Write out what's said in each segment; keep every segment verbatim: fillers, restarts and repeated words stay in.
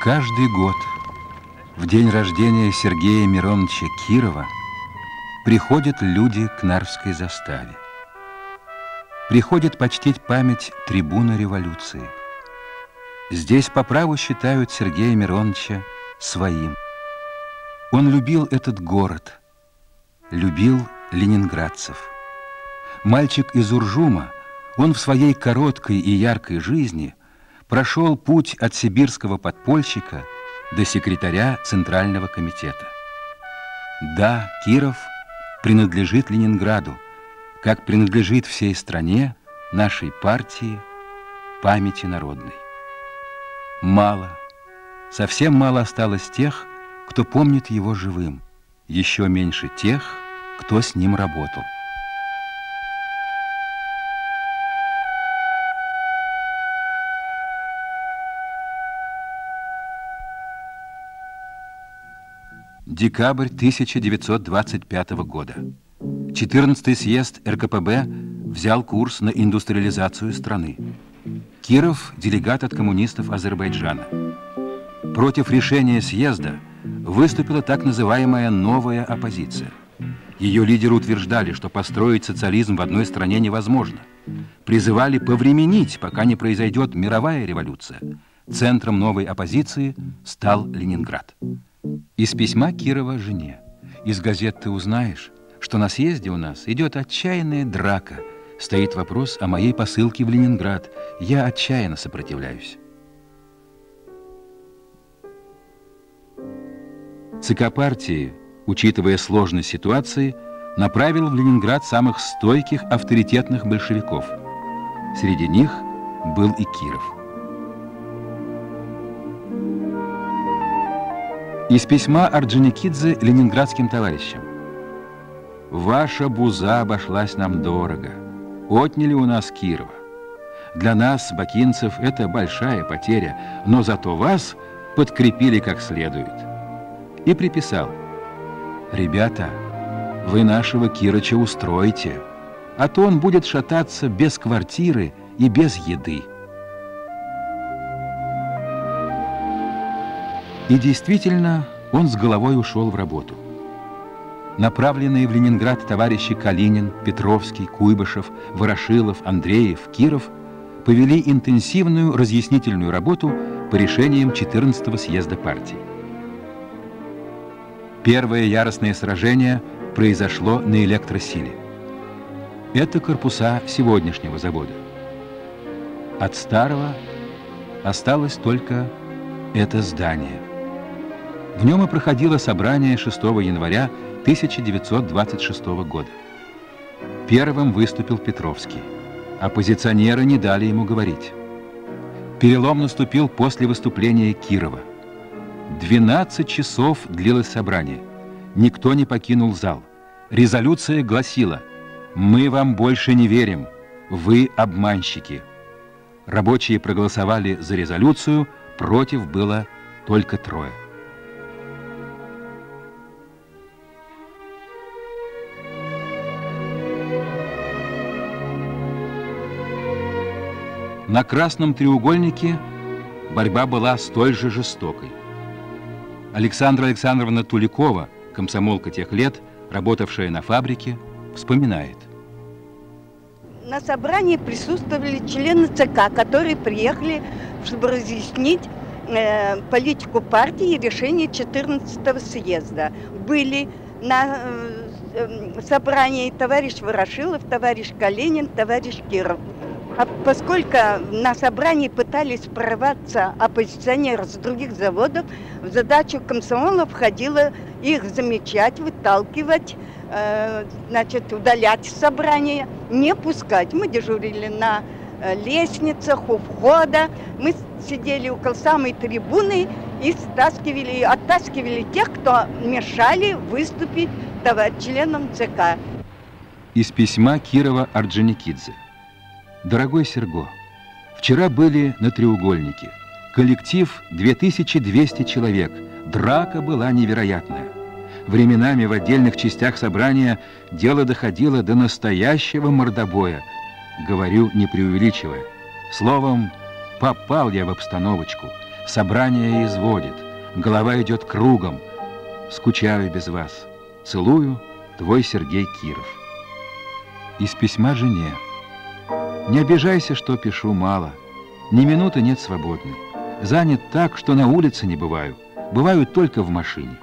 Каждый год в день рождения Сергея Мироновича Кирова приходят люди к Нарвской заставе. Приходят почтить память трибуна революции. Здесь по праву считают Сергея Мироновича своим. Он любил этот город, любил ленинградцев. Мальчик из Уржума, он в своей короткой и яркой жизни прошел путь от сибирского подпольщика до секретаря Центрального комитета. Да, Киров принадлежит Ленинграду, как принадлежит всей стране, нашей партии, памяти народной. Мало, совсем мало осталось тех, кто помнит его живым, еще меньше тех, кто с ним работал. Декабрь тысяча девятьсот двадцать пятого года. четырнадцатый съезд эр ка пэ бэ взял курс на индустриализацию страны. Киров – делегат от коммунистов Азербайджана. Против решения съезда выступила так называемая новая оппозиция. Ее лидеры утверждали, что построить социализм в одной стране невозможно. Призывали повременить, пока не произойдет мировая революция. Центром новой оппозиции стал Ленинград. Из письма Кирова жене. Из газет ты узнаешь, что на съезде у нас идет отчаянная драка. Стоит вопрос о моей посылке в Ленинград. Я отчаянно сопротивляюсь. ЦК партии, учитывая сложность ситуации, направил в Ленинград самых стойких, авторитетных большевиков. Среди них был и Киров. Из письма Орджоникидзе ленинградским товарищам. «Ваша буза обошлась нам дорого. Отняли у нас Кирова. Для нас, бакинцев, это большая потеря, но зато вас подкрепили как следует». И приписал: «Ребята, вы нашего Кирыча устроите, а то он будет шататься без квартиры и без еды». И действительно, он с головой ушел в работу. Направленные в Ленинград товарищи Калинин, Петровский, Куйбышев, Ворошилов, Андреев, Киров повели интенсивную разъяснительную работу по решениям четырнадцатого съезда партии. Первое яростное сражение произошло на электросиле. Это корпуса сегодняшнего завода. От старого осталось только это здание. В нем и проходило собрание шестого января тысяча девятьсот двадцать шестого года. Первым выступил Петровский. Оппозиционеры не дали ему говорить. Перелом наступил после выступления Кирова. двенадцать часов длилось собрание. Никто не покинул зал. Резолюция гласила: «Мы вам больше не верим. Вы обманщики». Рабочие проголосовали за резолюцию, против было только трое. На Красном треугольнике борьба была столь же жестокой. Александра Александровна Туликова, комсомолка тех лет, работавшая на фабрике, вспоминает. На собрании присутствовали члены ЦК, которые приехали, чтобы разъяснить э, политику партии и решение четырнадцатого съезда. Были на э, собрании товарищ Ворошилов, товарищ Калинин, товарищ Киров. А поскольку на собрании пытались прорваться оппозиционеры с других заводов, в задачу комсомола входило их замечать, выталкивать, э, значит, удалять собрание, не пускать. Мы дежурили на лестницах, у входа, мы сидели около самой трибуны и стаскивали, оттаскивали тех, кто мешали выступить членам ЦК. Из письма Кирова Орджоникидзе. Дорогой Серго, вчера были на треугольнике. Коллектив две тысячи двести человек. Драка была невероятная. Временами в отдельных частях собрания дело доходило до настоящего мордобоя. Говорю, не преувеличивая. Словом, попал я в обстановочку. Собрание изводит, голова идет кругом. Скучаю без вас. Целую, твой Сергей Киров. Из письма жене. Не обижайся, что пишу мало. Ни минуты нет свободной. Занят так, что на улице не бываю. Бываю только в машине.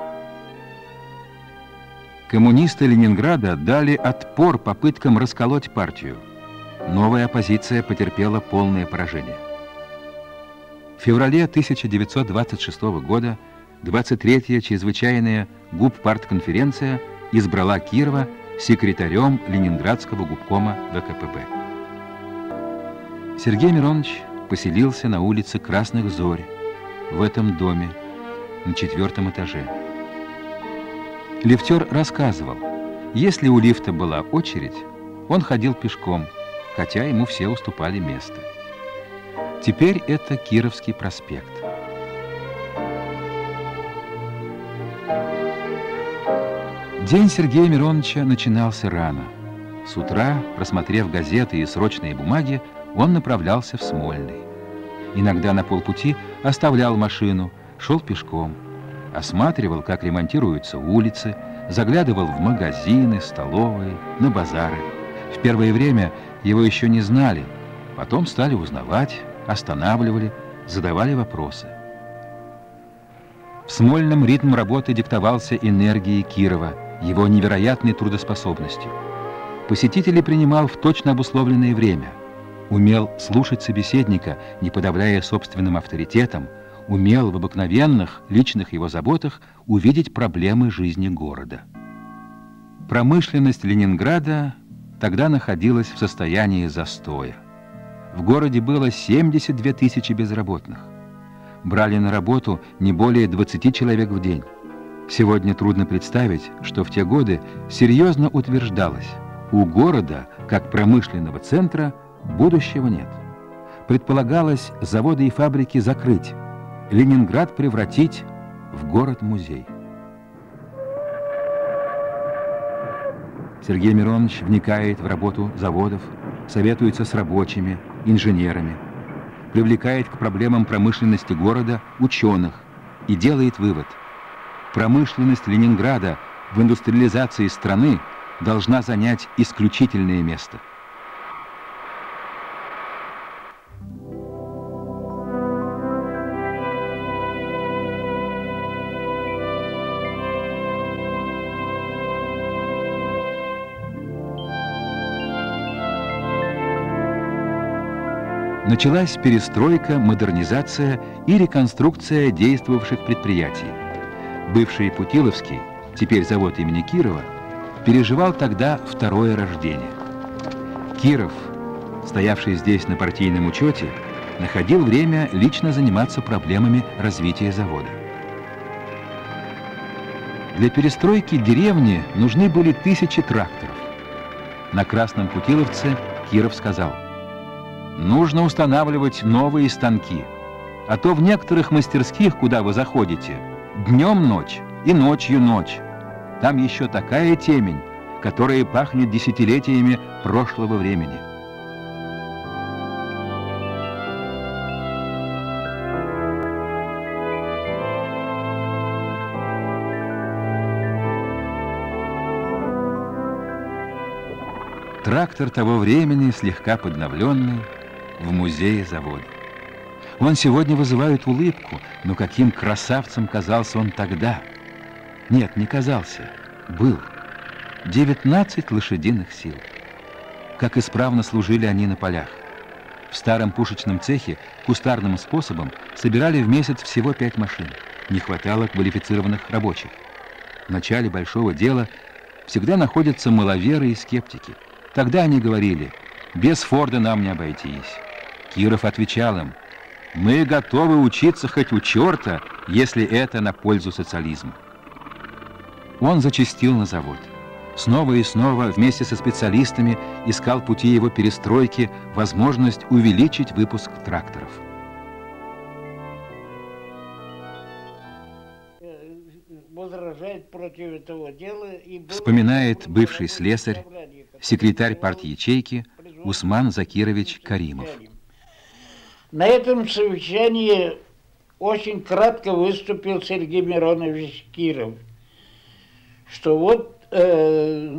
Коммунисты Ленинграда дали отпор попыткам расколоть партию. Новая оппозиция потерпела полное поражение. В феврале тысяча девятьсот двадцать шестого года двадцать третья чрезвычайная губпартконференция избрала Кирова секретарем Ленинградского губкома ВКПБ. Сергей Миронович поселился на улице Красных Зорь, в этом доме, на четвертом этаже. Лифтер рассказывал, если у лифта была очередь, он ходил пешком, хотя ему все уступали место. Теперь это Кировский проспект. День Сергея Мироновича начинался рано. С утра, просмотрев газеты и срочные бумаги, он направлялся в Смольный. Иногда на полпути оставлял машину, шел пешком, осматривал, как ремонтируются улицы, заглядывал в магазины, столовые, на базары. В первое время его еще не знали, потом стали узнавать, останавливали, задавали вопросы. В Смольном ритм работы диктовался энергией Кирова, его невероятной трудоспособностью. Посетителей принимал в точно обусловленное время, умел слушать собеседника, не подавляя собственным авторитетом, умел в обыкновенных личных его заботах увидеть проблемы жизни города. Промышленность Ленинграда тогда находилась в состоянии застоя. В городе было семьдесят две тысячи безработных. Брали на работу не более двадцати человек в день. Сегодня трудно представить, что в те годы серьезно утверждалось, у города, как промышленного центра, будущего нет. Предполагалось заводы и фабрики закрыть, Ленинград превратить в город-музей. Сергей Миронович вникает в работу заводов, советуется с рабочими, инженерами, привлекает к проблемам промышленности города ученых и делает вывод: промышленность Ленинграда в индустриализации страны должна занять исключительное место. Началась перестройка, модернизация и реконструкция действовавших предприятий. Бывший Путиловский, теперь завод имени Кирова, переживал тогда второе рождение. Киров, стоявший здесь на партийном учете, находил время лично заниматься проблемами развития завода. Для перестройки деревни нужны были тысячи тракторов. На Красном Путиловце Киров сказал: нужно устанавливать новые станки, а то в некоторых мастерских, куда вы заходите, днем ночь и ночью ночь. Там еще такая темень, которая пахнет десятилетиями прошлого времени. Трактор того времени, слегка подновленный, в музее завода. Он сегодня вызывает улыбку, но каким красавцем казался он тогда? Нет, не казался, был. девятнадцать лошадиных сил. Как исправно служили они на полях. В старом пушечном цехе кустарным способом собирали в месяц всего пять машин. Не хватало квалифицированных рабочих. В начале большого дела всегда находятся маловеры и скептики. Тогда они говорили: без Форда нам не обойтись. Киров отвечал им: мы готовы учиться хоть у черта, если это на пользу социализма. Он зачастил на завод. Снова и снова вместе со специалистами искал пути его перестройки, возможность увеличить выпуск тракторов. Вспоминает бывший слесарь, секретарь партячейки Усман Закирович Каримов. На этом совещании очень кратко выступил Сергей Миронович Киров, что вот э,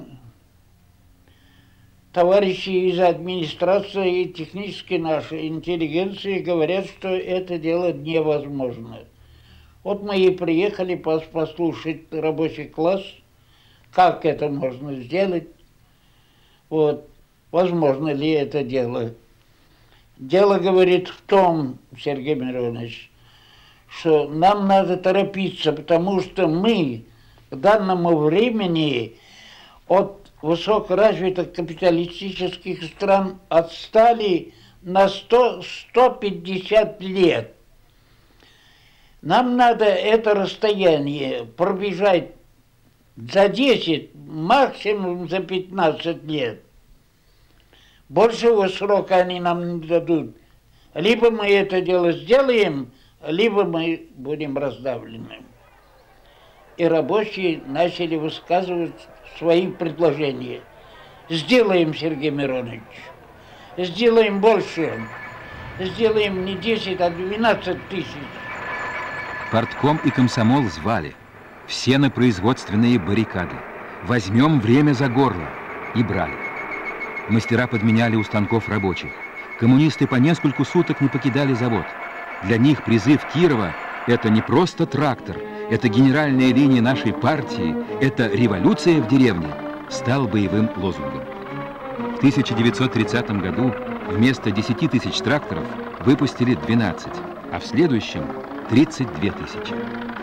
товарищи из администрации и технической нашей интеллигенции говорят, что это дело невозможно. Вот мы и приехали послушать рабочий класс, как это можно сделать, вот, возможно ли это дело. Дело, говорит, в том, Сергей Миронович, что нам надо торопиться, потому что мы к данному времени от высокоразвитых капиталистических стран отстали на сто — сто пятьдесят лет. Нам надо это расстояние пробежать за десять, максимум за пятнадцать лет. Большего срока они нам не дадут. Либо мы это дело сделаем, либо мы будем раздавлены. И рабочие начали высказывать свои предложения. Сделаем, Сергей Миронович, сделаем больше, сделаем не десять, а двенадцать тысяч. Партком и комсомол звали. Все на производственные баррикады. Возьмем время за горло. И брали. Мастера подменяли у станков рабочих. Коммунисты по нескольку суток не покидали завод. Для них призыв Кирова – это не просто трактор, это генеральная линия нашей партии, это революция в деревне, стал боевым лозунгом. В тысяча девятьсот тридцатом году вместо десяти тысяч тракторов выпустили двенадцать, а в следующем – тридцать две тысячи.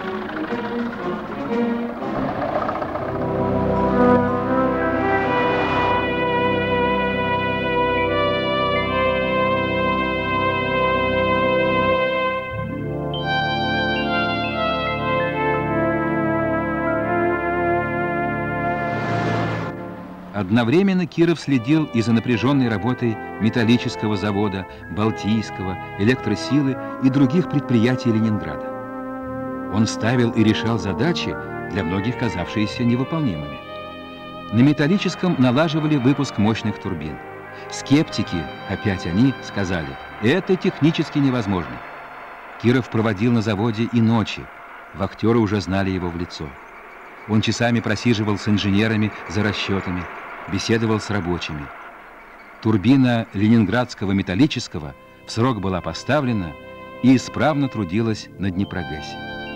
Одновременно Киров следил и за напряженной работой металлического завода, Балтийского, Электросилы и других предприятий Ленинграда. Он ставил и решал задачи, для многих казавшиеся невыполнимыми. На металлическом налаживали выпуск мощных турбин. Скептики, опять они, сказали, это технически невозможно. Киров проводил на заводе и ночи. Вахтеры уже знали его в лицо. Он часами просиживал с инженерами за расчетами, беседовал с рабочими. Турбина ленинградского металлического в срок была поставлена и исправно трудилась на Днепрогэсе.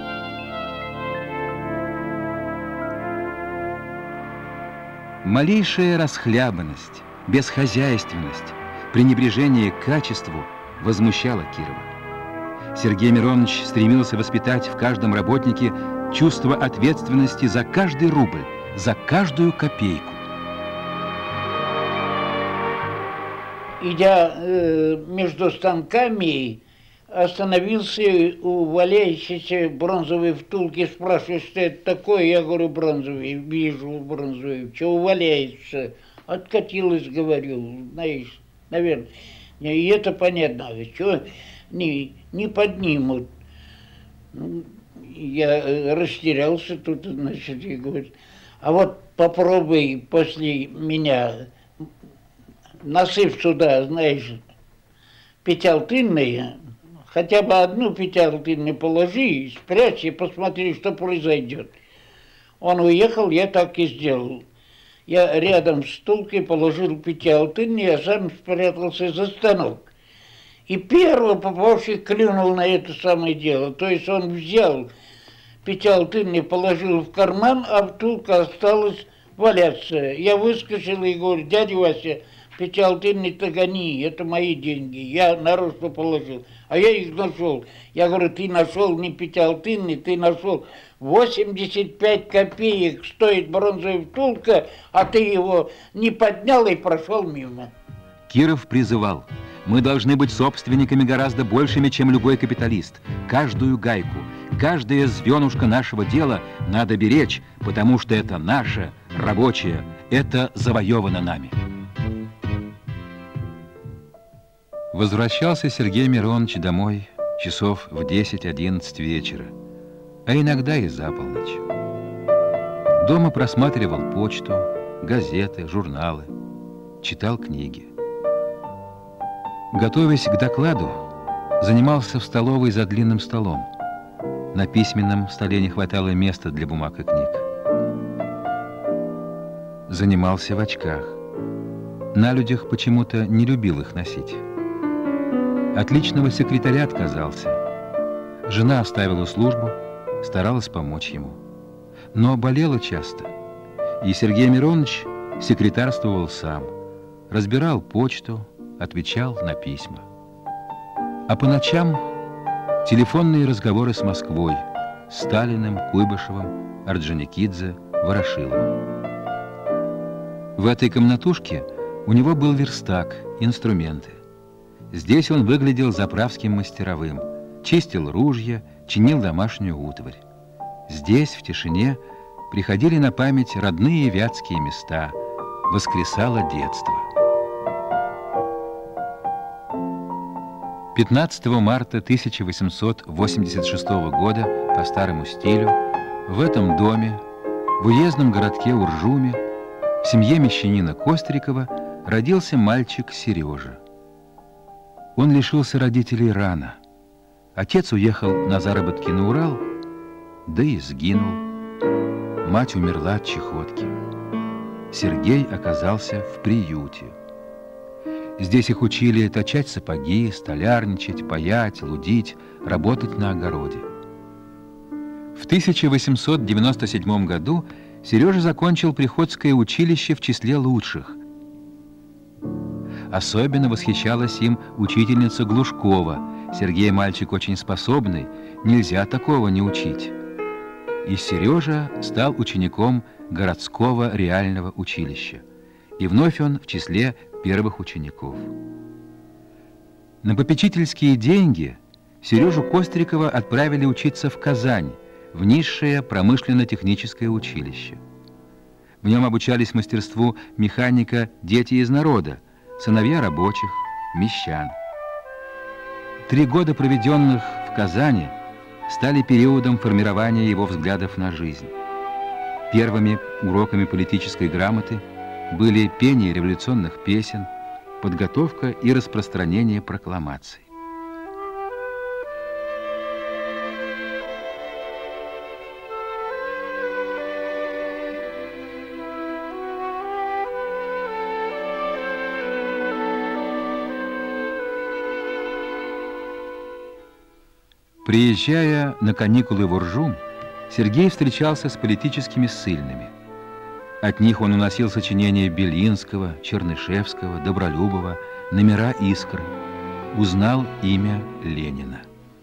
Малейшая расхлябанность, бесхозяйственность, пренебрежение к качеству возмущало Кирова. Сергей Миронович стремился воспитать в каждом работнике чувство ответственности за каждый рубль, за каждую копейку. Идя э, между станками, остановился у валяющейся бронзовой втулки, спрашивает, что это такое. Я говорю, бронзовый, вижу бронзовый. Чего валяется? Откатилась, говорю, знаешь, наверное. И это понятно, чего не, не поднимут. Ну, я растерялся тут, значит, и говорит, а вот попробуй после меня, насыпь сюда, знаешь, пятиалтынные, хотя бы одну пятиалтынную положи, спрячь и посмотри, что произойдет. Он уехал, я так и сделал. Я рядом с втулкой положил пятиалтынные, а сам спрятался за станок. И первый попавший клюнул на это самое дело. То есть он взял пятиалтынный, положил в карман, а втулка осталась валяться. Я выскочил и говорю, дядя Вася, пятиалтынный-то гони, это мои деньги, я нарочно положил. А я их нашел. Я говорю, ты нашел не пятиалтынный, ты нашел восемьдесят пять копеек стоит бронзовая втулка, а ты его не поднял и прошел мимо. Киров призывал, мы должны быть собственниками гораздо большими, чем любой капиталист. Каждую гайку, каждое звенушко нашего дела надо беречь, потому что это наше, рабочее, это завоевано нами. Возвращался Сергей Миронович домой часов в десять-одиннадцать вечера, а иногда и за полночь. Дома просматривал почту, газеты, журналы, читал книги. Готовясь к докладу, занимался в столовой за длинным столом. На письменном столе не хватало места для бумаг и книг. Занимался в очках. На людях почему-то не любил их носить. От личного секретаря отказался. Жена оставила службу, старалась помочь ему. Но болела часто, и Сергей Миронович секретарствовал сам, разбирал почту, отвечал на письма. А по ночам телефонные разговоры с Москвой, Сталиным, Куйбышевым, Орджоникидзе, Ворошиловым. В этой комнатушке у него был верстак, инструменты. Здесь он выглядел заправским мастеровым, чистил ружья, чинил домашнюю утварь. Здесь, в тишине, приходили на память родные вятские места, воскресало детство. пятнадцатого марта тысяча восемьсот восемьдесят шестого года по старому стилю в этом доме, в уездном городке Уржуме, в семье мещанина Кострикова родился мальчик Сережа. Он лишился родителей рано. Отец уехал на заработки на Урал, да и сгинул. Мать умерла от чехотки. Сергей оказался в приюте. Здесь их учили точать сапоги, столярничать, паять, лудить, работать на огороде. В тысяча восемьсот девяносто седьмом году Сережа закончил приходское училище в числе лучших. Особенно восхищалась им учительница Глушкова. Сергей мальчик очень способный, нельзя такого не учить. И Сережа стал учеником городского реального училища. И вновь он в числе первых учеников. На попечительские деньги Сережу Кострикова отправили учиться в Казань, в низшее промышленно-техническое училище. В нем обучались мастерству механика дети из народа, сыновья рабочих, мещан. Три года, проведенных в Казани, стали периодом формирования его взглядов на жизнь. Первыми уроками политической грамоты были пение революционных песен, подготовка и распространение прокламаций. Приезжая на каникулы в Уржум, Сергей встречался с политическими ссыльными. От них он уносил сочинения Белинского, Чернышевского, Добролюбова, номера «Искры», узнал имя Ленина.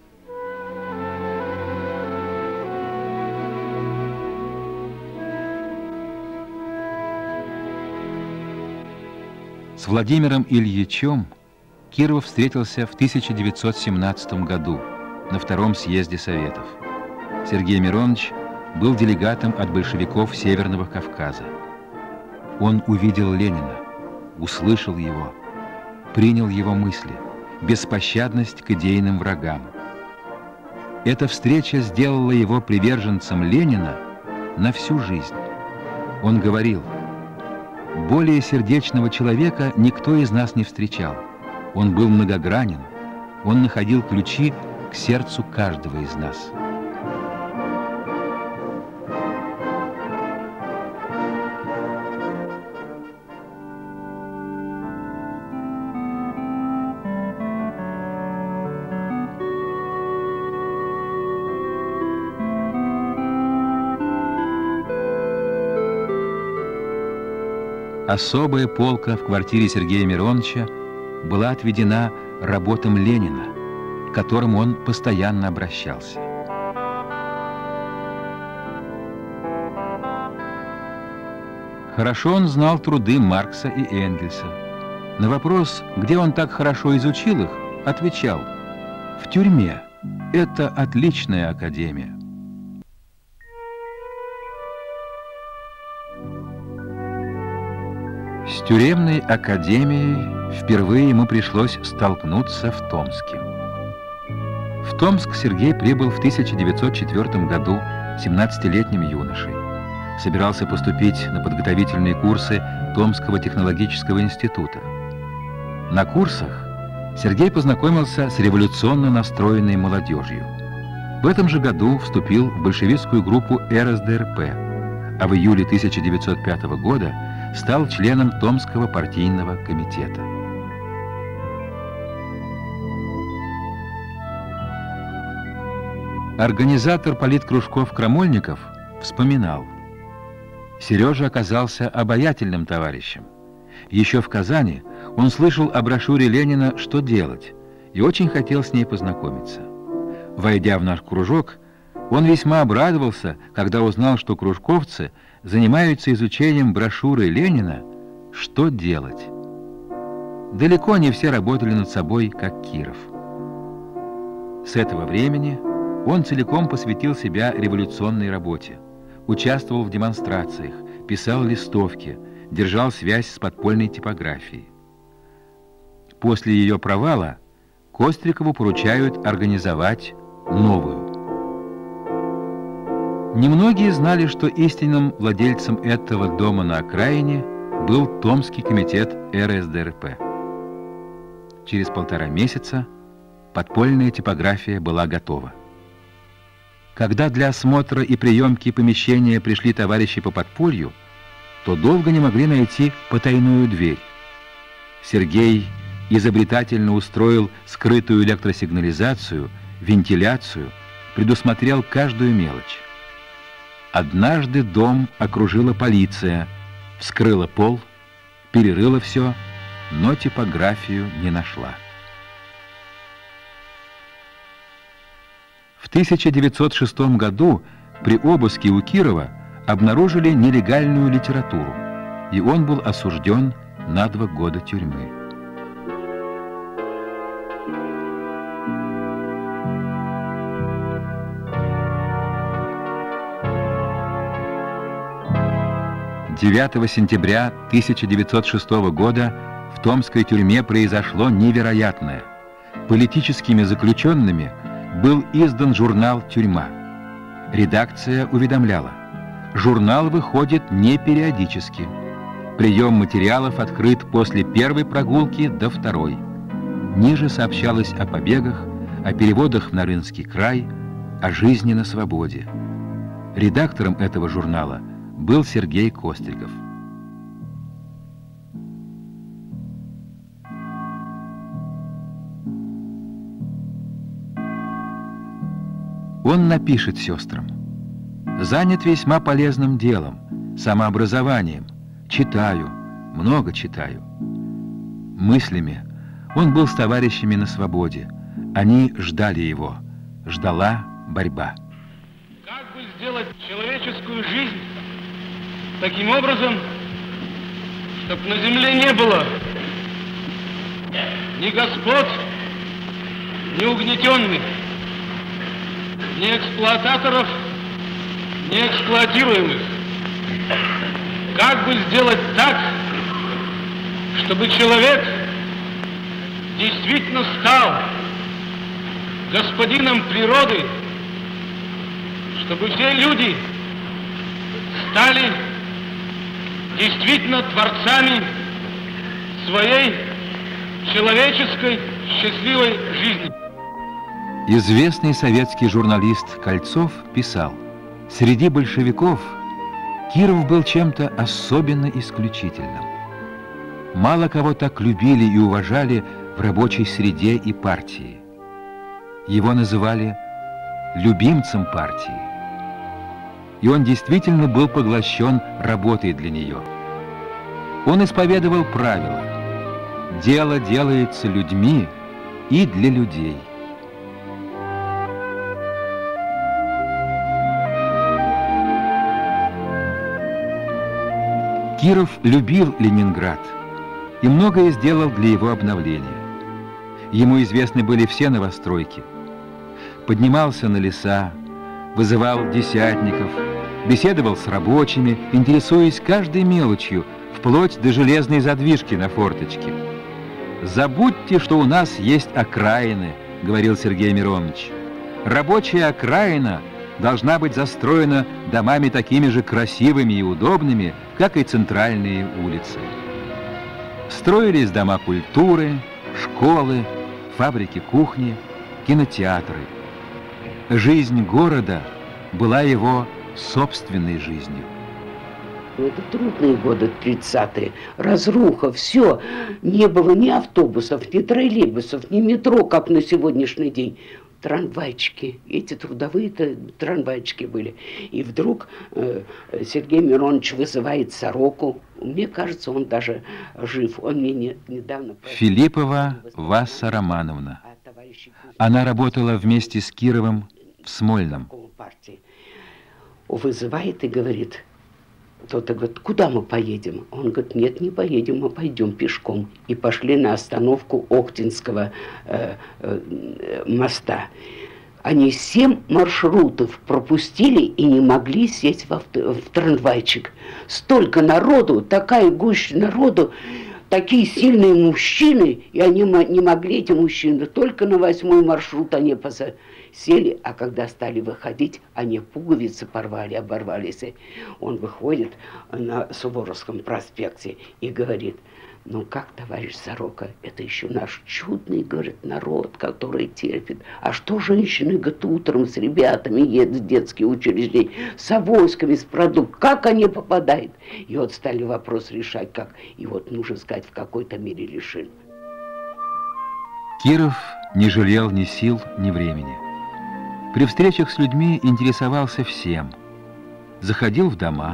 С Владимиром Ильичем Киров встретился в тысяча девятьсот семнадцатом году на втором съезде Советов. Сергей Миронович был делегатом от большевиков Северного Кавказа. Он увидел Ленина, услышал его, принял его мысли, беспощадность к идейным врагам. Эта встреча сделала его приверженцем Ленина на всю жизнь. Он говорил: «Более сердечного человека никто из нас не встречал. Он был многогранен, он находил ключи к сердцу каждого из нас». Особая полка в квартире Сергея Мироновича была отведена работам Ленина, к которым он постоянно обращался. Хорошо он знал труды Маркса и Энгельса. На вопрос, где он так хорошо изучил их, отвечал: «В тюрьме. Это отличная академия». С тюремной академией впервые ему пришлось столкнуться в Томске. В Томск Сергей прибыл в тысяча девятьсот четвёртом году семнадцатилетним юношей. Собирался поступить на подготовительные курсы Томского технологического института. На курсах Сергей познакомился с революционно настроенной молодежью. В этом же году вступил в большевистскую группу эр эс дэ эр пэ, а в июле тысяча девятьсот пятого года стал членом Томского партийного комитета. Организатор политкружков Крамольников вспоминал: Сережа оказался обаятельным товарищем. Еще в Казани он слышал о брошюре Ленина «Что делать?» и очень хотел с ней познакомиться. Войдя в наш кружок, он весьма обрадовался, когда узнал, что кружковцы занимаются изучением брошюры Ленина «Что делать?». Далеко не все работали над собой, как Киров. С этого времени он целиком посвятил себя революционной работе, участвовал в демонстрациях, писал листовки, держал связь с подпольной типографией. После ее провала Кострикову поручают организовать новую. Немногие знали, что истинным владельцем этого дома на окраине был Томский комитет эр эс дэ эр пэ. Через полтора месяца подпольная типография была готова. Когда для осмотра и приемки помещения пришли товарищи по подполью, то долго не могли найти потайную дверь. Сергей изобретательно устроил скрытую электросигнализацию, вентиляцию, предусмотрел каждую мелочь. Однажды дом окружила полиция, вскрыла пол, перерыла все, но типографию не нашла. В тысяча девятьсот шестом году при обыске у Кирова обнаружили нелегальную литературу, и он был осужден на два года тюрьмы. девятого сентября тысяча девятьсот шестого года в Томской тюрьме произошло невероятное. Политическими заключенными был издан журнал «Тюрьма». Редакция уведомляла: журнал выходит не периодически. Прием материалов открыт после первой прогулки до второй. Ниже сообщалось о побегах, о переводах в Нарынский край, о жизни на свободе. Редактором этого журнала был Сергей Костриков. Он напишет сестрам: занят весьма полезным делом, самообразованием, читаю, много читаю. Мыслями он был с товарищами на свободе, они ждали его, ждала борьба. Как бы сделать человеческую жизнь таким образом, чтобы на земле не было ни господ, ни угнетенных, ни эксплуататоров, ни эксплуатируемых? Как бы сделать так, чтобы человек действительно стал господином природы, чтобы все люди стали действительно творцами своей человеческой счастливой жизни? Известный советский журналист Кольцов писал: среди большевиков Киров был чем-то особенно исключительным. Мало кого так любили и уважали в рабочей среде и партии. Его называли любимцем партии. И он действительно был поглощен работой для нее. Он исповедовал правила: дело делается людьми и для людей. Киров любил Ленинград и многое сделал для его обновления. Ему известны были все новостройки. Поднимался на леса, вызывал десятников, беседовал с рабочими, интересуясь каждой мелочью, вплоть до железной задвижки на форточке. «Забудьте, что у нас есть окраины», — говорил Сергей Миронович. «Рабочая окраина должна быть застроена домами такими же красивыми и удобными, как и центральные улицы». Строились дома культуры, школы, фабрики кухни, кинотеатры. Жизнь города была его собственной жизнью. Это трудные годы тридцатые, разруха, все. Не было ни автобусов, ни троллейбусов, ни метро, как на сегодняшний день. Трамвайчики, эти трудовые трамвайчики были. И вдруг э, Сергей Миронович вызывает Сороку. Мне кажется, он даже жив. Он мне не, недавно... Филиппова Васса Романовна. Она работала вместе с Кировым в Смольном. Вызывает и говорит... Кто-то говорит, куда мы поедем? Он говорит, нет, не поедем, мы пойдем пешком. И пошли на остановку Охтинского э, э, моста. Они семь маршрутов пропустили и не могли сесть в, авто, в трамвайчик. Столько народу, такая гуща народу, такие сильные мужчины, и они не могли, эти мужчины, только на восьмой маршрут они сели, а когда стали выходить, они пуговицы порвали, оборвались. Он выходит на Суворовском проспекте и говорит, ну как, товарищ Сорока, это еще наш чудный, говорит, народ, который терпит. А что женщины, говорит, утром с ребятами едут в детские учреждения, с авоськами, с продуктами, как они попадают? И вот стали вопрос решать, как. И вот нужно сказать, в какой-то мере решили. Киров не жалел ни сил, ни времени. При встречах с людьми интересовался всем. Заходил в дома.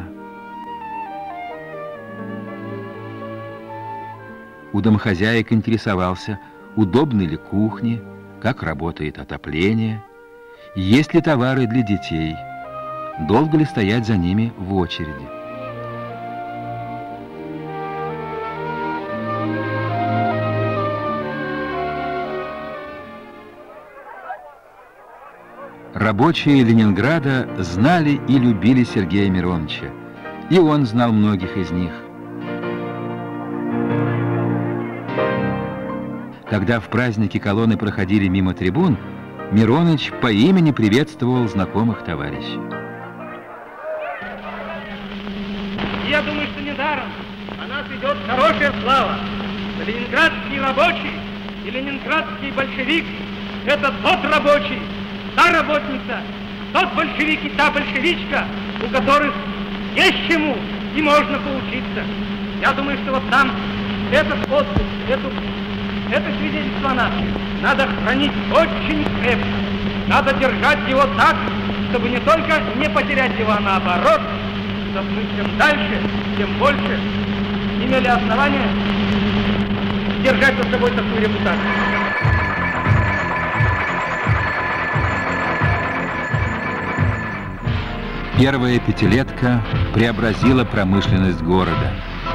У домохозяек интересовался, удобны ли кухни, как работает отопление, есть ли товары для детей, долго ли стоять за ними в очереди. Рабочие Ленинграда знали и любили Сергея Мироновича, и он знал многих из них. Когда в праздники колонны проходили мимо трибун, Миронович по имени приветствовал знакомых товарищей. Я думаю, что недаром о нас идет хорошая слава. Ленинградский рабочий и ленинградский большевик – это тот рабочий, та работница, тот большевик и та большевичка, у которых есть чему и можно поучиться. Я думаю, что вот там этот отзыв, эту, это свидетельство наше надо хранить очень крепко. Надо держать его так, чтобы не только не потерять его, а наоборот, чтобы мы чем дальше, тем больше имели основания держать за собой такую репутацию. Первая пятилетка преобразила промышленность города.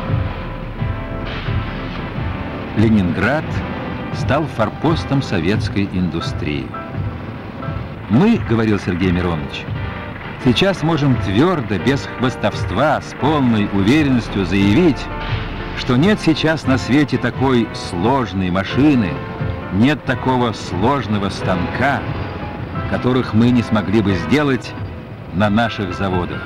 Ленинград стал форпостом советской индустрии. Мы, говорил Сергей Миронович, сейчас можем твердо, без хвастовства, с полной уверенностью заявить, что нет сейчас на свете такой сложной машины, нет такого сложного станка, которых мы не смогли бы сделать на наших заводах.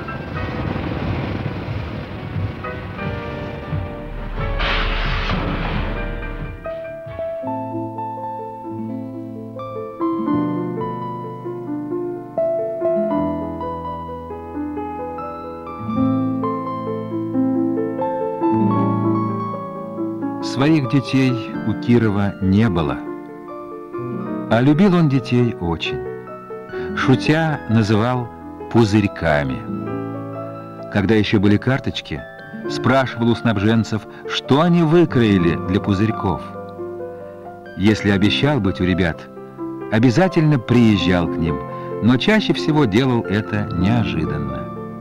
Своих детей у Кирова не было, а любил он детей очень. Шутя называл пузырьками. Когда еще были карточки, спрашивал у снабженцев, что они выкроили для пузырьков. Если обещал быть у ребят, обязательно приезжал к ним, но чаще всего делал это неожиданно.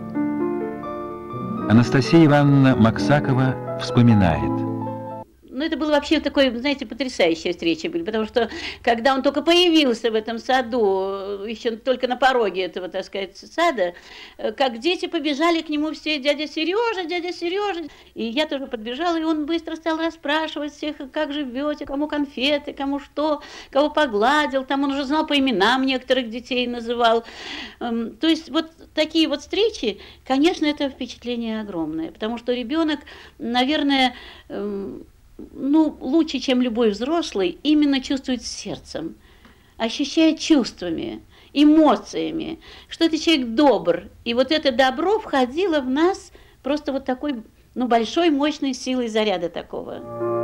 Анастасия Ивановна Максакова вспоминает. Ну, это было вообще такой, знаете, потрясающая встреча была, потому что, когда он только появился в этом саду, еще только на пороге этого, так сказать, сада, как дети побежали к нему все, дядя Сережа, дядя Сережа. И я тоже подбежала, и он быстро стал расспрашивать всех, как живете, кому конфеты, кому что, кого погладил. Там он уже знал по именам некоторых детей, называл. То есть вот такие вот встречи, конечно, это впечатление огромное, потому что ребенок, наверное, ну, лучше, чем любой взрослый, именно чувствует сердцем, ощущает чувствами. эмоциями, что ты человек добр. И вот это добро входило в нас просто вот такой, ну, большой, мощной силой заряда такого.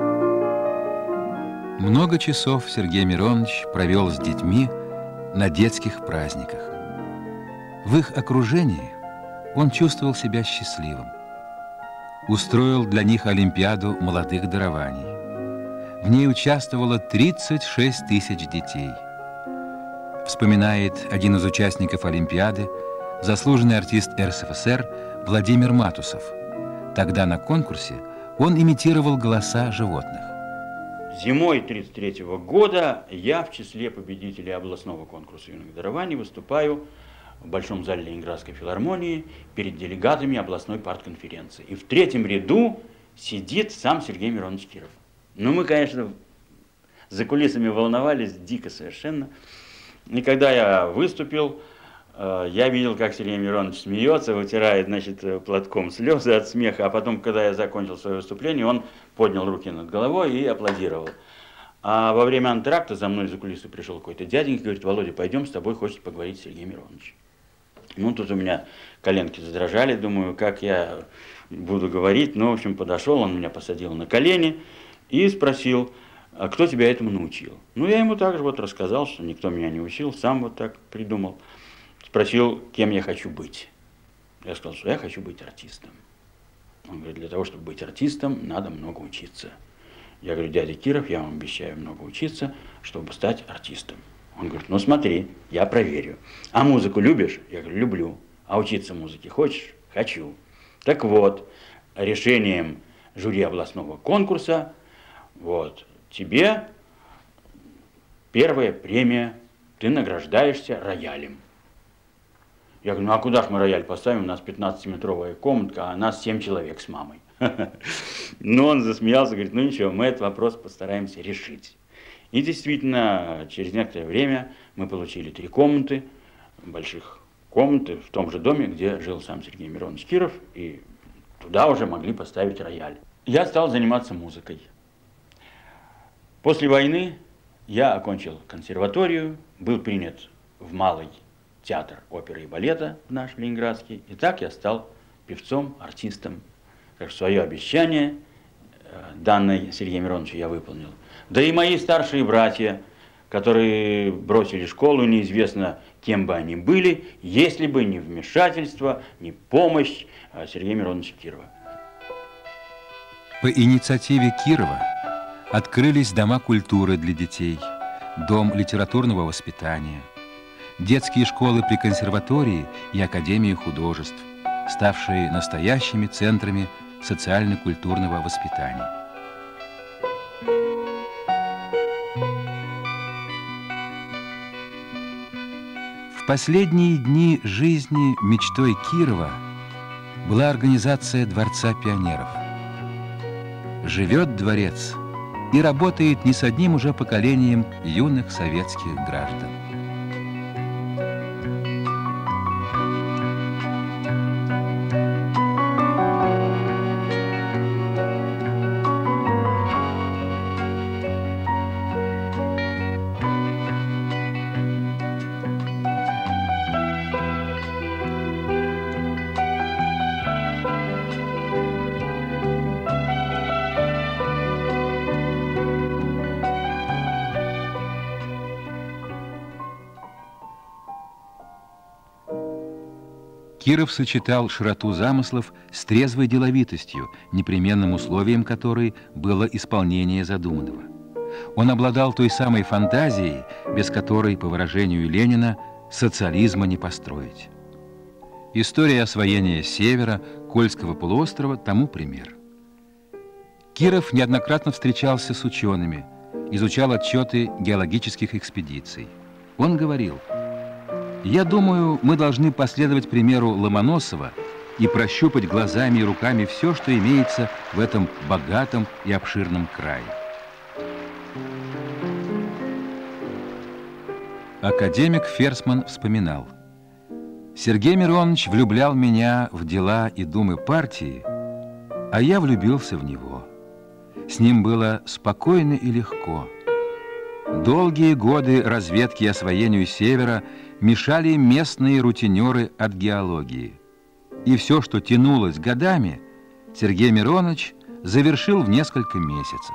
Много часов Сергей Миронович провел с детьми на детских праздниках. В их окружении он чувствовал себя счастливым. Устроил для них Олимпиаду молодых дарований. В ней участвовало тридцать шесть тысяч детей. Вспоминает один из участников Олимпиады, заслуженный артист эр эс эф эс эр Владимир Матусов. Тогда на конкурсе он имитировал голоса животных. Зимой тысяча девятьсот тридцать третьего года я в числе победителей областного конкурса юных дарований выступаю в Большом зале Ленинградской филармонии перед делегатами областной партконференции. И в третьем ряду сидит сам Сергей Миронович Киров. Ну, мы, конечно, за кулисами волновались дико совершенно. И когда я выступил, я видел, как Сергей Миронович смеется, вытирает, значит, платком слезы от смеха. А потом, когда я закончил свое выступление, он поднял руки над головой и аплодировал. А во время антракта за мной за кулисы пришел какой-то дяденька и говорит: Володя, пойдем, с тобой хочет поговорить Сергей Миронович. Ну, тут у меня коленки задрожали, думаю, как я буду говорить. Ну, в общем, подошел, он меня посадил на колени и спросил: а кто тебя этому научил? Ну, я ему также вот рассказал, что никто меня не учил, сам вот так придумал. Спросил, кем я хочу быть. Я сказал, что я хочу быть артистом. Он говорит, для того, чтобы быть артистом, надо много учиться. Я говорю, дядя Киров, я вам обещаю много учиться, чтобы стать артистом. Он говорит, ну смотри, я проверю. А музыку любишь? Я говорю, люблю. А учиться музыке хочешь? Хочу. Так вот, решением жюри областного конкурса, вот, тебе первая премия, ты награждаешься роялем. Я говорю, ну а куда ж мы рояль поставим? У нас пятнадцатиметровая комнатка, а нас семь человек с мамой. Ну, он засмеялся, говорит, ну ничего, мы этот вопрос постараемся решить. И действительно, через некоторое время мы получили три комнаты, больших комнаты, в том же доме, где жил сам Сергей Миронович Киров, и туда уже могли поставить рояль. Я стал заниматься музыкой. После войны я окончил консерваторию, был принят в Малый театр оперы и балета наш ленинградский, и так я стал певцом, артистом. Так что свое обещание, данное Сергею Мироновичу, я выполнил. Да и мои старшие братья, которые бросили школу, неизвестно, кем бы они были, если бы не вмешательство, не помощь Сергея Мироновича Кирова. По инициативе Кирова открылись дома культуры для детей, дом литературного воспитания, детские школы при консерватории и Академии художеств, ставшие настоящими центрами социально-культурного воспитания. В последние дни жизни мечтой Кирова была организация Дворца пионеров. Живет дворец и работает не с одним уже поколением юных советских граждан. Киров сочетал широту замыслов с трезвой деловитостью, непременным условием которой было исполнение задуманного. Он обладал той самой фантазией, без которой, по выражению Ленина, социализма не построить. История освоения Севера, Кольского полуострова тому пример. Киров неоднократно встречался с учеными, изучал отчеты геологических экспедиций. Он говорил: «Я думаю, мы должны последовать примеру Ломоносова и прощупать глазами и руками все, что имеется в этом богатом и обширном крае». Академик Ферсман вспоминал: «Сергей Миронович влюблял меня в дела и думы партии, а я влюбился в него. С ним было спокойно и легко. Долгие годы разведки и освоению Севера мешали местные рутинеры от геологии. И все, что тянулось годами, Сергей Миронович завершил в несколько месяцев.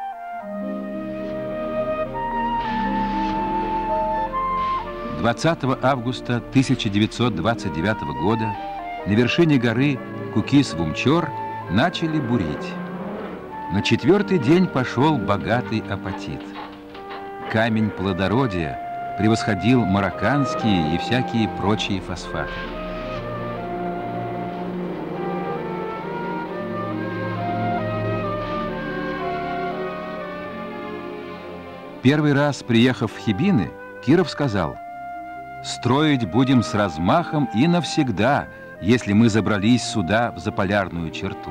двадцатого августа тысяча девятьсот двадцать девятого года на вершине горы Кукис-Вумчор начали бурить. На четвертый день пошел богатый апатит. Камень плодородия превосходил марокканские и всякие прочие фосфаты. Первый раз, приехав в Хибины, Киров сказал: «Строить будем с размахом и навсегда, если мы забрались сюда, в заполярную черту».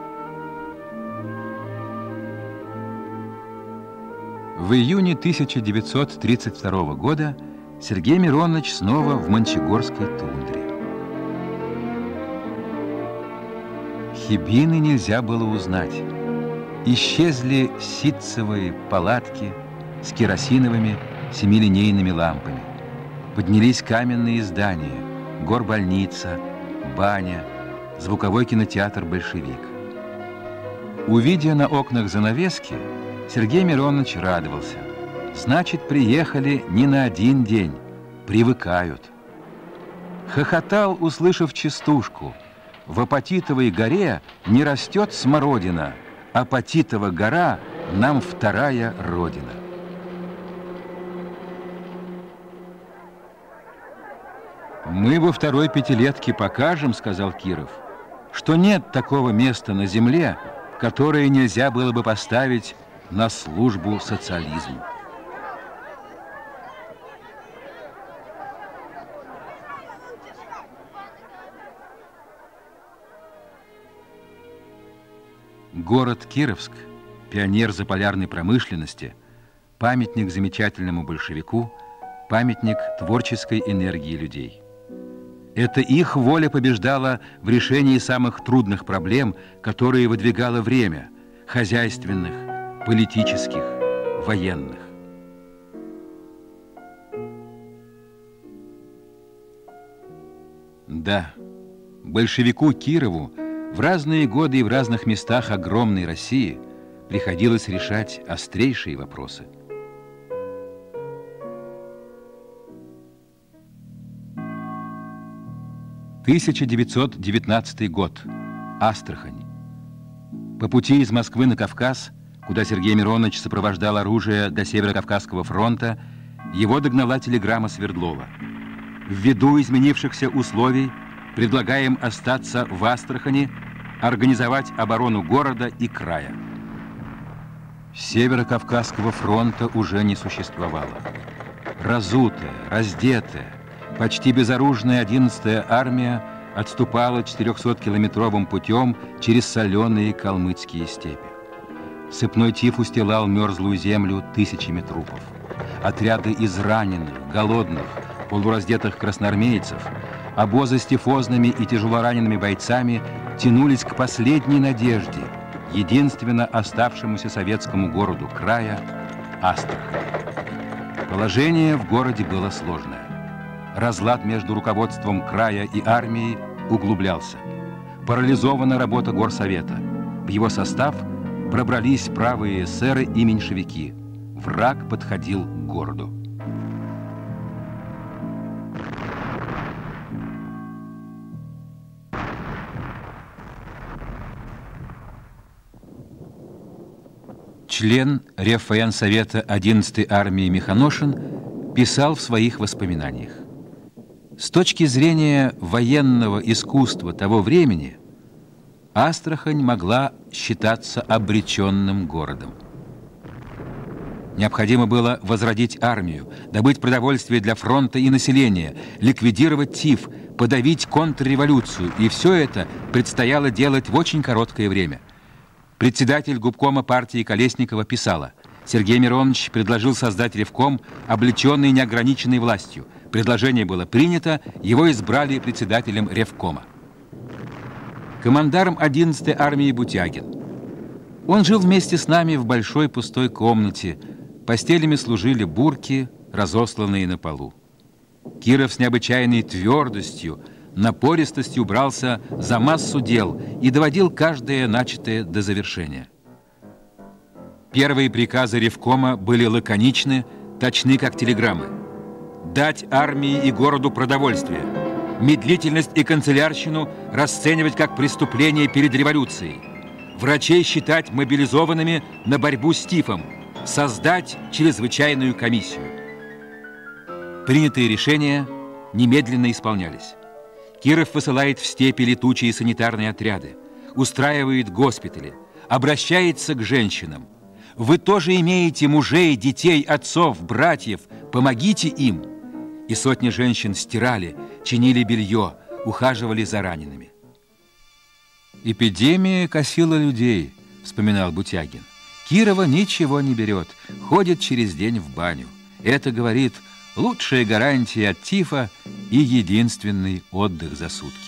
В июне тысяча девятьсот тридцать второго года Сергей Миронович снова в Мончегорской тундре. Хибины нельзя было узнать. Исчезли ситцевые палатки с керосиновыми семилинейными лампами. Поднялись каменные здания, горбольница, баня, звуковой кинотеатр «Большевик». Увидя на окнах занавески, Сергей Миронович радовался. Значит, приехали не на один день, привыкают. Хохотал, услышав частушку: «В Апатитовой горе не растет смородина, Апатитова гора нам вторая родина». «Мы во второй пятилетке покажем, — сказал Киров, — что нет такого места на земле, которое нельзя было бы поставить на службу социализму». Город Кировск, пионер заполярной промышленности, памятник замечательному большевику, памятник творческой энергии людей. Это их воля побеждала в решении самых трудных проблем, которые выдвигало время: хозяйственных, политических, военных. Да, большевику Кирову в разные годы и в разных местах огромной России приходилось решать острейшие вопросы. тысяча девятьсот девятнадцатый год. Астрахань. По пути из Москвы на Кавказ, куда Сергей Миронович сопровождал оружие до Северо-Кавказского фронта, его догнала телеграмма Свердлова: «Ввиду изменившихся условий предлагаем остаться в Астрахани, организовать оборону города и края». Северо-Кавказского фронта уже не существовало. Разутая, раздетая, почти безоружная одиннадцатая армия отступала четырехсоткилометровым путем через соленые калмыцкие степи. Сыпной тиф устилал мерзлую землю тысячами трупов. Отряды израненных, голодных, полураздетых красноармейцев, обозы с тифозными и тяжелоранеными бойцами тянулись к последней надежде, единственно оставшемуся советскому городу края – Астрахань. Положение в городе было сложное. Разлад между руководством края и армией углублялся. Парализована работа горсовета. В его состав пробрались правые эсеры и меньшевики. Враг подходил к городу. Член Реввоенсовета одиннадцатой армии Миханошин писал в своих воспоминаниях: «С точки зрения военного искусства того времени Астрахань могла считаться обреченным городом. Необходимо было возродить армию, добыть продовольствие для фронта и населения, ликвидировать тиф, подавить контрреволюцию, и все это предстояло делать в очень короткое время». Председатель губкома партии Колесникова писала: «Сергей Миронович предложил создать ревком, облеченный неограниченной властью. Предложение было принято, его избрали председателем ревкома». Командарм одиннадцатой армии Бутягин. Он жил вместе с нами в большой пустой комнате. Постелями служили бурки, разосланные на полу. Киров с необычайной твердостью, напористостью брался за массу дел и доводил каждое начатое до завершения. Первые приказы ревкома были лаконичны, точны, как телеграммы. Дать армии и городу продовольствие, медлительность и канцелярщину расценивать как преступление перед революцией, врачей считать мобилизованными на борьбу с тифом, создать чрезвычайную комиссию. Принятые решения немедленно исполнялись. Киров высылает в степи летучие санитарные отряды, устраивает госпитали, обращается к женщинам. Вы тоже имеете мужей, детей, отцов, братьев, помогите им. И сотни женщин стирали, чинили белье, ухаживали за ранеными. Эпидемия косила людей, вспоминал Бутягин. Кирова ничего не берет, ходит через день в баню. Это, говорит, лучшая гарантия от тифа и единственный отдых за сутки.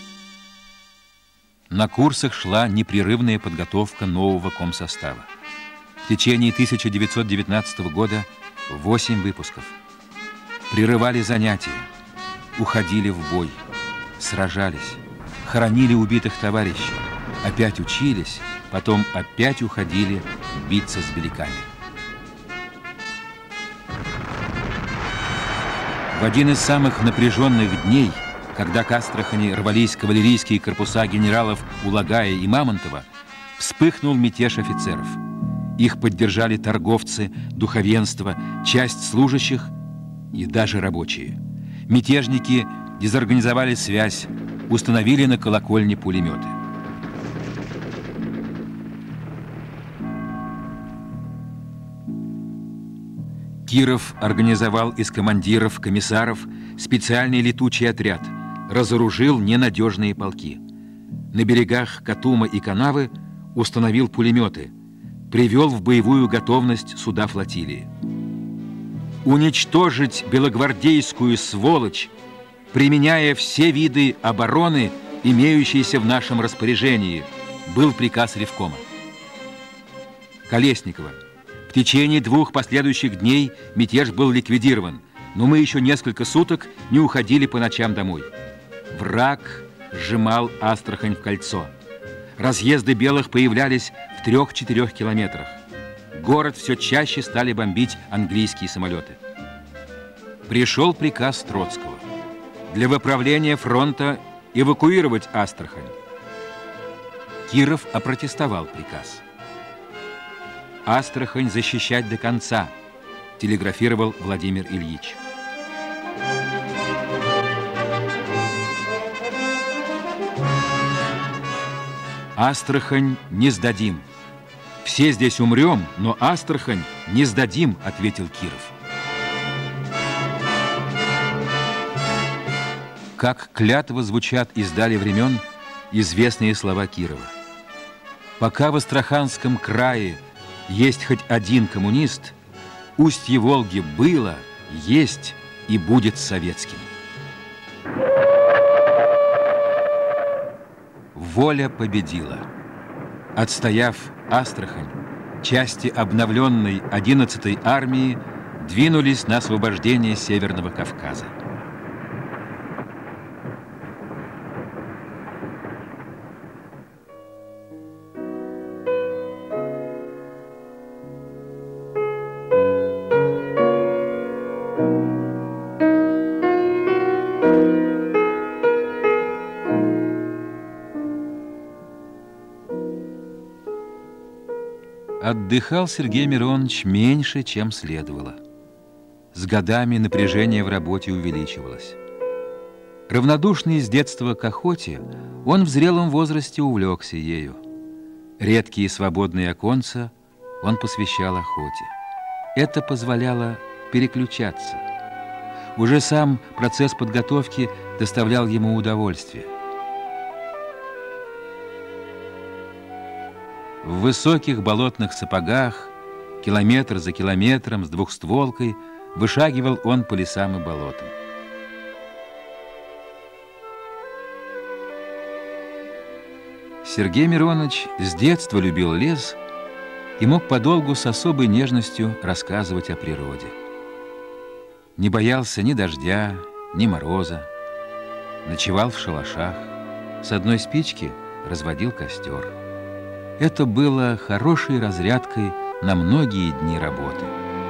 На курсах шла непрерывная подготовка нового комсостава. В течение тысяча девятьсот девятнадцатого года восемь выпусков. Прерывали занятия, уходили в бой, сражались, хоронили убитых товарищей, опять учились, потом опять уходили биться с беляками. В один из самых напряженных дней, когда к Астрахани рвались кавалерийские корпуса генералов Улагая и Мамонтова, вспыхнул мятеж офицеров. Их поддержали торговцы, духовенство, часть служащих и даже рабочие. Мятежники дезорганизовали связь, установили на колокольне пулеметы. Киров организовал из командиров, комиссаров специальный летучий отряд, разоружил ненадежные полки. На берегах Катума и Канавы установил пулеметы, привел в боевую готовность суда флотилии. Уничтожить белогвардейскую сволочь, применяя все виды обороны, имеющиеся в нашем распоряжении, был приказ ревкома. Колесникова. В течение двух последующих дней мятеж был ликвидирован, но мы еще несколько суток не уходили по ночам домой. Враг сжимал Астрахань в кольцо. Разъезды белых появлялись в трех-четырех километрах. Город все чаще стали бомбить английские самолеты. Пришел приказ Троцкого для выправления фронта эвакуировать Астрахань. Киров опротестовал приказ. «Астрахань защищать до конца», телеграфировал Владимир Ильич. «Астрахань не сдадим. Все здесь умрем, но Астрахань не сдадим», ответил Киров. Как клятва звучат из дали времен известные слова Кирова. «Пока в Астраханском крае есть хоть один коммунист, устье Волги было, есть и будет советским». Воля победила. Отстояв Астрахань, части обновленной одиннадцатой армии двинулись на освобождение Северного Кавказа. Отдыхал Сергей Миронович меньше, чем следовало. С годами напряжение в работе увеличивалось. Равнодушный с детства к охоте, он в зрелом возрасте увлекся ею. Редкие свободные оконца он посвящал охоте. Это позволяло переключаться. Уже сам процесс подготовки доставлял ему удовольствие. В высоких болотных сапогах, километр за километром с двухстволкой, вышагивал он по лесам и болотам. Сергей Миронович с детства любил лес и мог подолгу с особой нежностью рассказывать о природе. Не боялся ни дождя, ни мороза. Ночевал в шалашах, с одной спички разводил костер. Это было хорошей разрядкой на многие дни работы.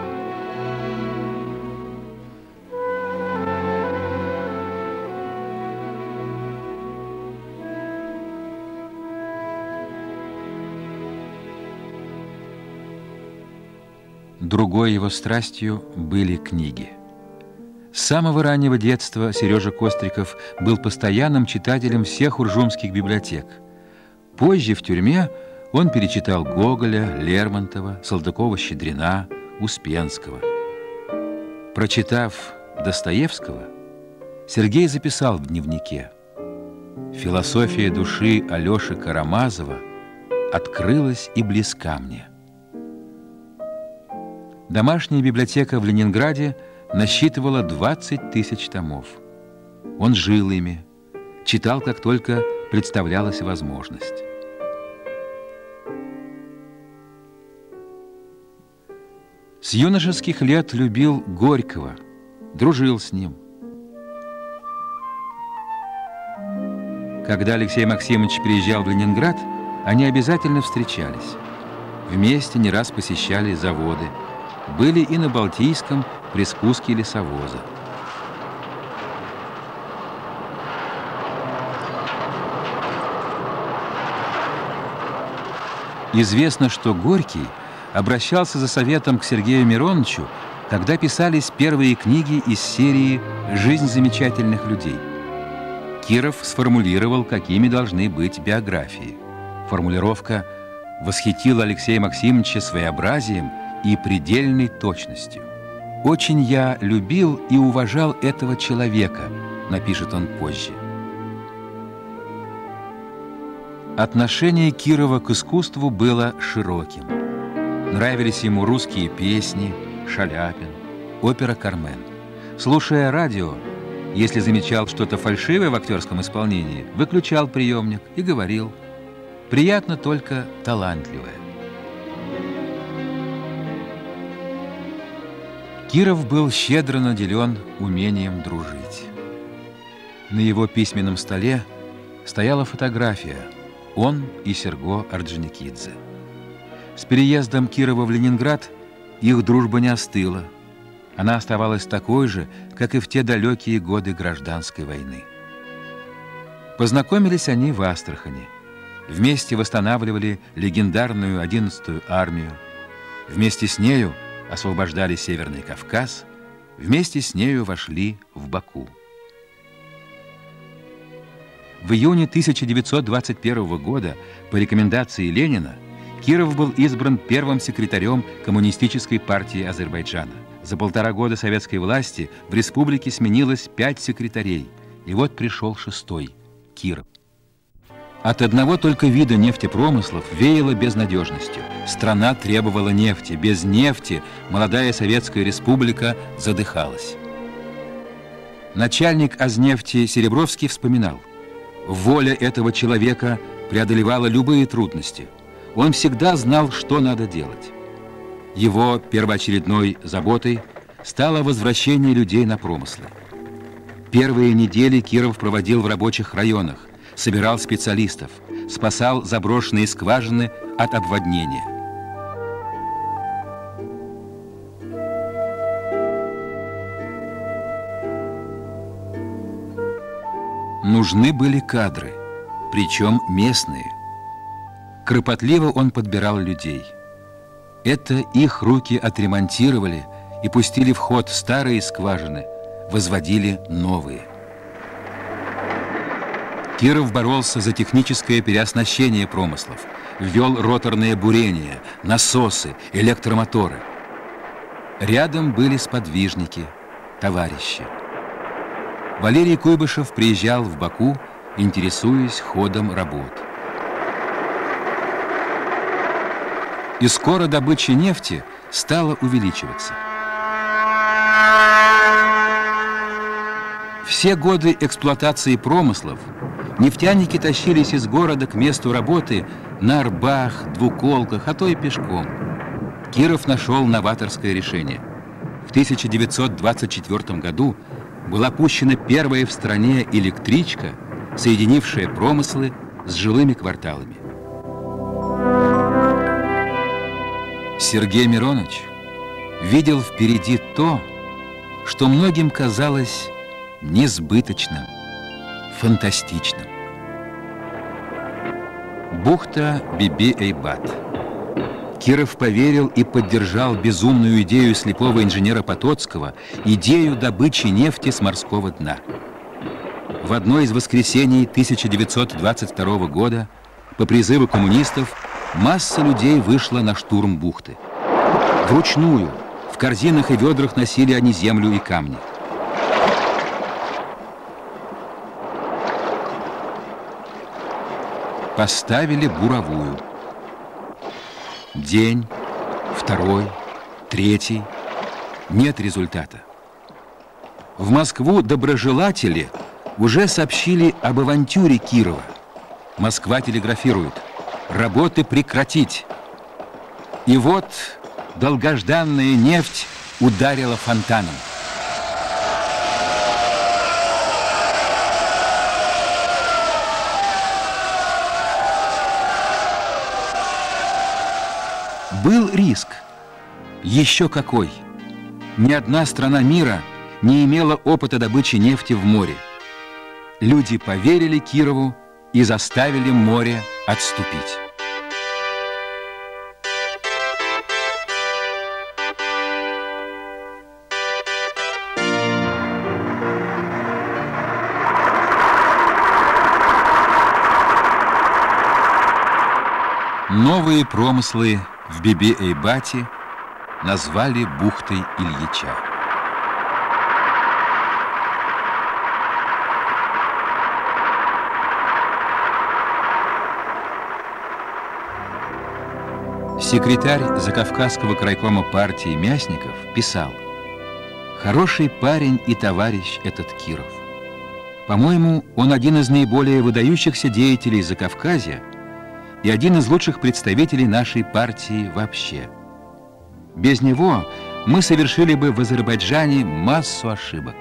Другой его страстью были книги. С самого раннего детства Сережа Костриков был постоянным читателем всех уржумских библиотек. Позже в тюрьме он перечитал Гоголя, Лермонтова, Салтыкова-Щедрина, Успенского. Прочитав Достоевского, Сергей записал в дневнике: «Философия души Алеши Карамазова открылась и близка мне». Домашняя библиотека в Ленинграде насчитывала двадцать тысяч томов. Он жил ими, читал, как только представлялась возможность. С юношеских лет любил Горького, дружил с ним. Когда Алексей Максимович приезжал в Ленинград, они обязательно встречались. Вместе не раз посещали заводы. Были и на Балтийском при спуске лесовоза. Известно, что Горький обращался за советом к Сергею Мироновичу, когда писались первые книги из серии «Жизнь замечательных людей». Киров сформулировал, какими должны быть биографии. Формулировка восхитила Алексея Максимовича своеобразием и предельной точностью. «Очень я любил и уважал этого человека», напишет он позже. Отношение Кирова к искусству было широким. Нравились ему русские песни, Шаляпин, опера «Кармен». Слушая радио, если замечал что-то фальшивое в актерском исполнении, выключал приемник и говорил: «Приятно только талантливое». Киров был щедро наделен умением дружить. На его письменном столе стояла фотография: он и Серго Орджоникидзе. С переездом Кирова в Ленинград их дружба не остыла. Она оставалась такой же, как и в те далекие годы гражданской войны. Познакомились они в Астрахани. Вместе восстанавливали легендарную одиннадцатую армию. Вместе с нею освобождали Северный Кавказ, вместе с нею вошли в Баку. В июне тысяча девятьсот двадцать первого года по рекомендации Ленина Киров был избран первым секретарем Коммунистической партии Азербайджана. За полтора года советской власти в республике сменилось пять секретарей, и вот пришел шестой – Киров. От одного только вида нефтепромыслов веяло безнадежностью. Страна требовала нефти. Без нефти молодая Советская Республика задыхалась. Начальник Азнефти Серебровский вспоминал: «Воля этого человека преодолевала любые трудности. Он всегда знал, что надо делать». Его первоочередной заботой стало возвращение людей на промыслы. Первые недели Киров проводил в рабочих районах, собирал специалистов, спасал заброшенные скважины от обводнения. Нужны были кадры, причем местные. Кропотливо он подбирал людей. Это их руки отремонтировали и пустили в ход старые скважины, возводили новые. Киров боролся за техническое переоснащение промыслов, ввел роторное бурение, насосы, электромоторы. Рядом были сподвижники, товарищи. Валерий Куйбышев приезжал в Баку, интересуясь ходом работ. И скоро добыча нефти стала увеличиваться. Все годы эксплуатации промыслов нефтяники тащились из города к месту работы на арбах, двуколках, а то и пешком. Киров нашел новаторское решение. В тысяча девятьсот двадцать четвёртом году была пущена первая в стране электричка, соединившая промыслы с жилыми кварталами. Сергей Миронович видел впереди то, что многим казалось несбыточным, фантастичным. Бухта Биби-Эйбат. Киров поверил и поддержал безумную идею слепого инженера Потоцкого, идею добычи нефти с морского дна. В одно из воскресений тысяча девятьсот двадцать второго года по призыву коммунистов масса людей вышла на штурм бухты. Вручную, в корзинах и ведрах носили они землю и камни. Поставили буровую. День, второй, третий. Нет результата. В Москву доброжелатели уже сообщили об авантюре Кирова. Москва телеграфирует: работы прекратить. И вот долгожданная нефть ударила фонтаном. Был риск. Еще какой. Ни одна страна мира не имела опыта добычи нефти в море. Люди поверили Кирову и заставили море отступить. Новые промыслы в Биби-Эйбате назвали бухтой Ильича. Секретарь Закавказского крайкома партии Мясников писал: «Хороший парень и товарищ этот Киров. По-моему, он один из наиболее выдающихся деятелей Закавказья и один из лучших представителей нашей партии вообще. Без него мы совершили бы в Азербайджане массу ошибок».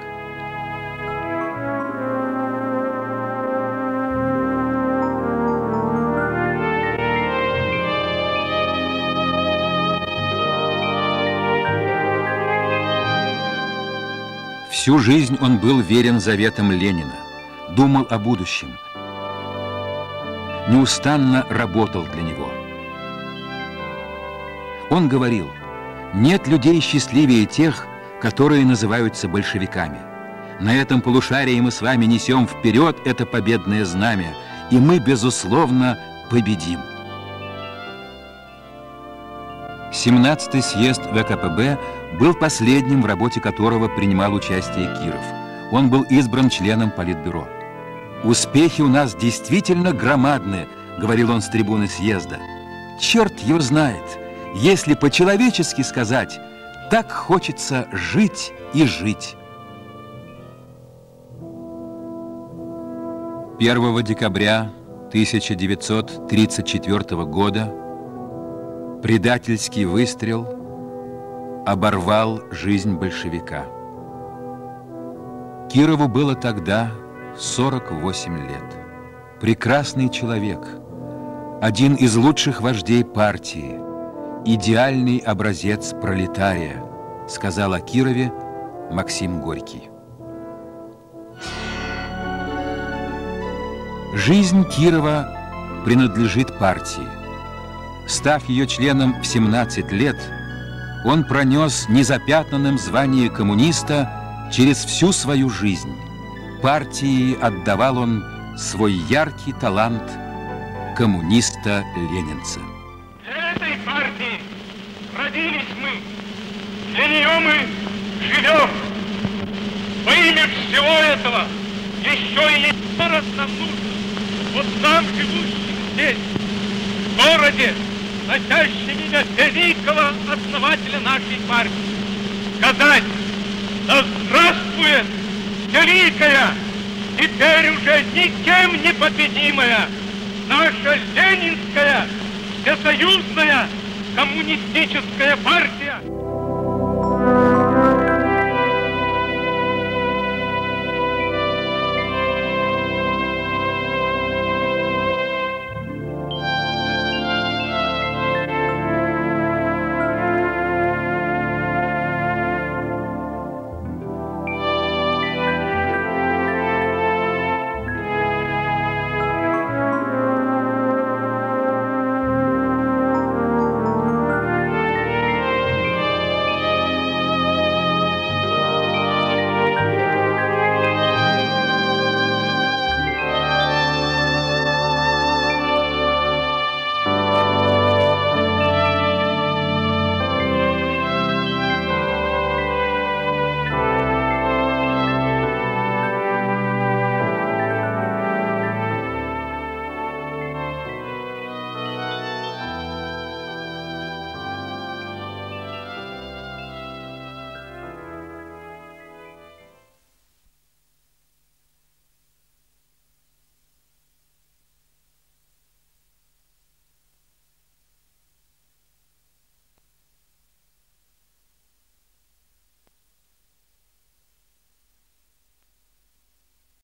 Всю жизнь он был верен заветам Ленина, думал о будущем, неустанно работал для него. Он говорил: нет людей счастливее тех, которые называются большевиками. На этом полушарии мы с вами несем вперед это победное знамя, и мы, безусловно, победим. семнадцатый съезд ВКПБ был последним, в работе которого принимал участие Киров. Он был избран членом Политбюро. «Успехи у нас действительно громадны», — говорил он с трибуны съезда. «Черт его знает, если по-человечески сказать, так хочется жить и жить». первого декабря тысяча девятьсот тридцать четвёртого года предательский выстрел оборвал жизнь большевика. Кирову было тогда сорок восемь лет. Прекрасный человек, один из лучших вождей партии, идеальный образец пролетария, сказал о Кирове Максим Горький. Жизнь Кирова принадлежит партии. Став ее членом в семнадцать лет, он пронес незапятнанным звание коммуниста через всю свою жизнь. Партии отдавал он свой яркий талант коммуниста-ленинца. Для этой партии родились мы, для нее мы живем. Во имя всего этого еще и еще раз нам нужно, вот нам, живущим здесь, в городе, носящим имя великого основателя нашей партии, сказать: да здравствует великая, теперь уже никем не победимая, наша ленинская, всесоюзная коммунистическая партия.